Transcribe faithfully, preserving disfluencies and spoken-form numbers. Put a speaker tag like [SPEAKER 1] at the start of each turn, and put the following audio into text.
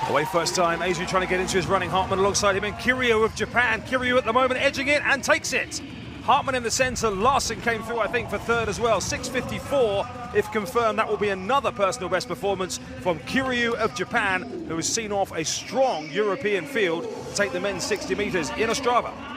[SPEAKER 1] Away first time, Azu trying to get into his running. Hartmann alongside him, and Kiryu of Japan. Kiryu at the moment edging it and takes it. Hartmann in the centre. Larson came through, I think, for third as well. six fifty-four, if confirmed. That will be another personal best performance from Kiryu of Japan, who has seen off a strong European field to take the men's sixty metres in Ostrava.